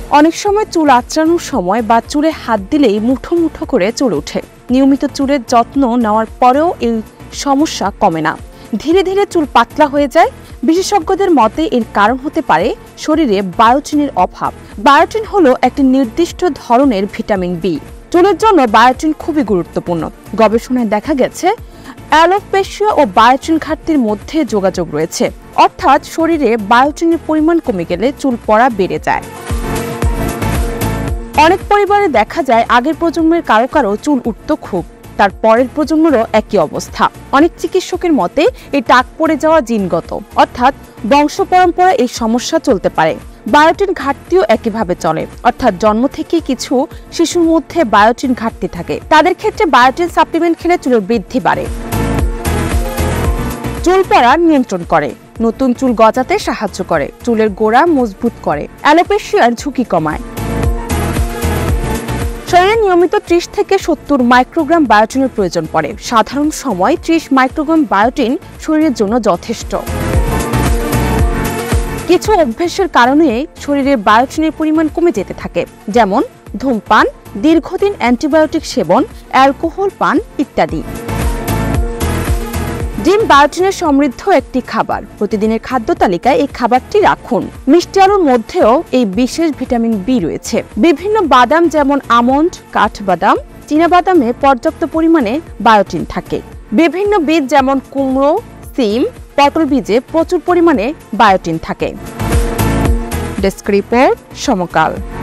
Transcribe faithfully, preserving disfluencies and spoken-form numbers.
অনেক সময় চুল আঁচড়ানোর সময় বা চুলে হাত দিলেই মুঠো মুঠো করে চুল ওঠে। নিয়মিত চুলের যত্ন নেওয়ার পরেও এই সমস্যা কমে না, ধীরে ধীরে চুল পাতলা হয়ে যায়। বিশেষজ্ঞদের মতে এর কারণ হতে পারে শরীরে বায়োটিনের অভাব। বায়োটিন হলো একটি নির্দিষ্ট ধরনের ভিটামিন বি। চুলের জন্য বায়োটিন খুবই গুরুত্বপূর্ণ। গবেষণায় দেখা গেছে অ্যালোপেশিয়া ও বায়োটিন ঘাটতির মধ্যে যোগাযোগ রয়েছে, অর্থাৎ শরীরে বায়োটিনের পরিমাণ কমে গেলে চুল পড়া বেড়ে যায়। অনেক পরিবারে দেখা যায় আগের প্রজন্মের কারো কারো চুল উঠত খুব, তার পরের প্রজন্মেরও একই অবস্থা। অনেক চিকিৎসকের মতে এই টাক পড়ে যাওয়া জিনগত, অর্থাৎ বংশ পরম্পরা এই সমস্যা চলতে পারে। বায়োটিন ঘাটতিও একইভাবে চলে, অর্থাৎ জন্ম থেকে কিছু শিশুর মধ্যে বায়োটিন ঘাটতি থাকে, তাদের ক্ষেত্রে বায়োটিন সাপ্লিমেন্ট খেলে চুলের বৃদ্ধি বাড়ে। চুল পড়া নিয়ন্ত্রণ করে, নতুন চুল গজাতে সাহায্য করে, চুলের গোড়া মজবুত করে, অ্যালোপেশিয়ার ঝুঁকি কমায়। শরীরে নিয়মিত ত্রিশ থেকে সত্তর মাইক্রোগ্রাম বায়োটিনের প্রয়োজন পড়ে। সাধারণ সময় ত্রিশ মাইক্রোগ্রাম বায়োটিন শরীরের জন্য যথেষ্ট। কিছু অভ্যাসের কারণে শরীরে বায়োটিনের পরিমাণ কমে যেতে থাকে, যেমন ধূমপান, দীর্ঘদিন অ্যান্টিবায়োটিক সেবন, অ্যালকোহল পান ইত্যাদি। ডিম বায়োটিনের সমৃদ্ধ একটি খাবার। প্রতিদিনের খাদ্য তালিকায় এই খাবারটি রাখুন। মিষ্টি আলুর মধ্যেও এই বিশেষ ভিটামিন বি রয়েছে। বিভিন্ন বাদাম যেমন আমন্ড, কাঠবাদাম, চীনাবাদামে পর্যাপ্ত পরিমাণে বায়োটিন থাকে। বিভিন্ন বীজ যেমন কুমড়ো, সিম, পটল বীজে প্রচুর পরিমাণে বায়োটিন থাকে। ডেস্ক রিপোর্ট, সমকাল।